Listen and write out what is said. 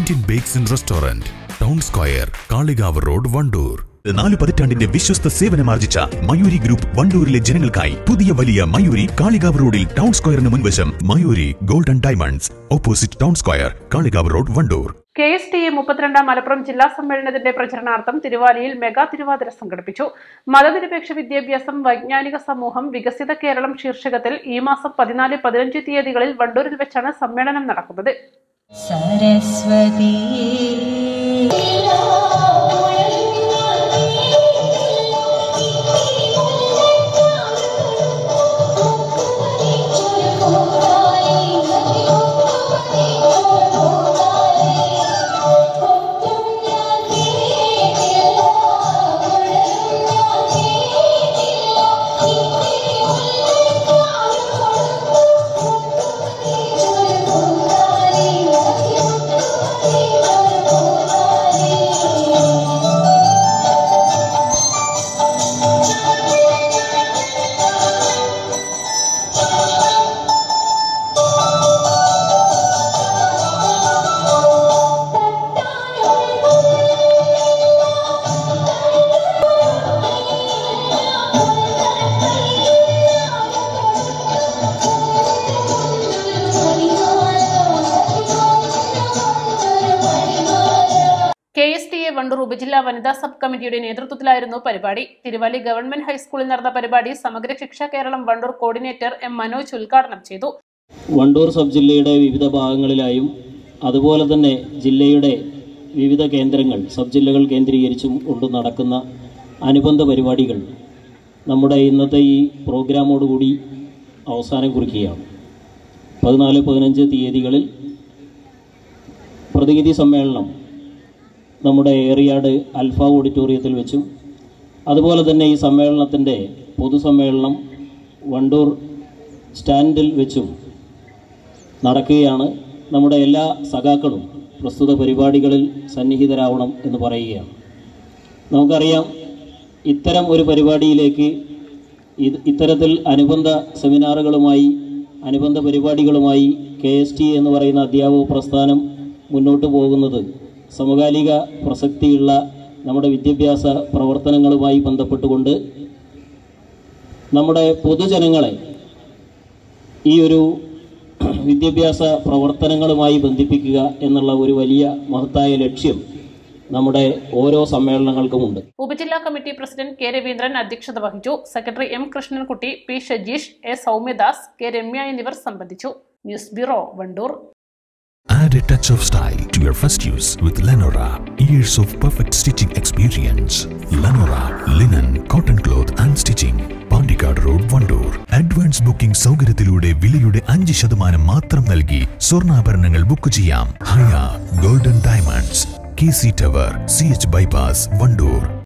Indian Bakes and Restaurant, Town Square, Kaligav Road, Vandoor. 4 പതിറ്റാണ്ടിന്റെ വിശ്വസ്ത സേവനമാർജിച്ച Mayuri group വണ്ടൂരിലെ ജനങ്ങൾക്കായി പുതിയ വലിയ മയൂരി കാളികാവ് റോഡിൽ ടൗൺ സ്ക്വയറിന് മുൻവശം Mayuri gold and diamonds opposite town square Kalikavu road Vandoor. Ksta 32 Malappuram ജില്ലാ സമ്മേളനത്തിന്റെ പ്രചരണാർത്ഥം തിരുവാലിയിൽ മെഗാ തിരുവാതിര സംഘടിപ്പിച്ചു. മതനിരപേക്ഷ വിദ്യാഭ്യാസം വൈജ്ഞാനിക സമൂഹം വികസിത കേരളം ശീർഷകത്തിൽ ഈ മാസം 14, 15 തീയതികളിൽ വണ്ടൂരിൽ വെച്ചാണ് സമ്മേളനം നടക്കുന്നത്. Ksta വണ്ടൂർ ഉപജില്ലാ വനിതാ സബ് കമ്മിറ്റിയുടെ നേതൃത്വത്തിലായിരുന്നു പരിപാടി. തിരുവാലി ഗവൺമെന്റ് ഹൈസ്കൂളിൽ നടന്ന പരിപാടി സമഗ്ര ശിക്ഷ കേരളം വണ്ടൂർ കോർഡിനേറ്റർ എം മനോജ് ഉദ്ഘാടനം ചെയ്തു. വണ്ടൂർ സബ് ജില്ലയുടെ വിവിധ ഭാഗങ്ങളിലായും അതുപോലെ തന്നെ ജില്ലയുടെ വിവിധ കേന്ദ്രങ്ങൾ സബ് ജില്ലകൾ കേന്ദ്രീകരിച്ചും കൊണ്ട് നടക്കുന്ന അനുബന്ധ പരിപാടികൾ നമ്മുടെ ഇന്നത്തെ ഈ പ്രോഗ്രാമോടുകൂടി അവസാനം കുറിക്കുകയാണ്. 14, 15 തീയതികളിൽ പ്രതിനിധി സമ്മേളനം നമ്മുടെ ഏറിയാട് അൽഫ ഓഡിറ്റോറിയത്തിൽ വെച്ചും അതുപോലെ തന്നെ ഈ സമ്മേളനത്തിൻ്റെ പൊതുസമ്മേളനം വണ്ടൂർ സ്റ്റാൻഡിൽ വെച്ചും നടക്കുകയാണ്. നമ്മുടെ എല്ലാ സഖാക്കളും പ്രസ്തുത പരിപാടികളിൽ സന്നിഹിതരാവണം എന്ന് പറയുകയാണ്. നമുക്കറിയാം, ഇത്തരം ഒരു പരിപാടിയിലേക്ക് ഇത്തരത്തിൽ അനുബന്ധ സെമിനാറുകളുമായി അനുബന്ധ പരിപാടികളുമായി Ksta എന്ന് പറയുന്ന അധ്യാപക പ്രസ്ഥാനം മുന്നോട്ട് പോകുന്നത് സമകാലിക പ്രസക്തിയുള്ള നമ്മുടെ വിദ്യാഭ്യാസ പ്രവർത്തനങ്ങളുമായി ബന്ധപ്പെട്ടുകൊണ്ട് നമ്മുടെ പൊതുജനങ്ങളെ ഈ ഒരു വിദ്യാഭ്യാസ പ്രവർത്തനങ്ങളുമായി ബന്ധിപ്പിക്കുക എന്നുള്ള ഒരു വലിയ മഹത്തായ ലക്ഷ്യം നമ്മുടെ ഓരോ സമ്മേളനങ്ങൾക്കുമുണ്ട്. ഉപജില്ലാ കമ്മിറ്റി പ്രസിഡന്റ് കെ രവീന്ദ്രൻ അധ്യക്ഷത വഹിച്ചു. Secretary M Krishnankutty, P Shajeesh, A Soumyadas, K Ramya എന്നിവർ സംബന്ധിച്ചു. News bureau, Vandoor. Add a touch of style to your first use with Lenora. Years of perfect stitching experience. Lenora linen, cotton cloth and stitching. Pandikad Road, Vandoor. Advance booking സൗകര്യത്തിലൂടെ വിലയുടെ 5% മാത്രം നൽകി സ്വർണ്ണാഭരണങ്ങൾ book ചെയ്യാം. Haya golden diamonds, KC tower, CH bypass, Wandoor.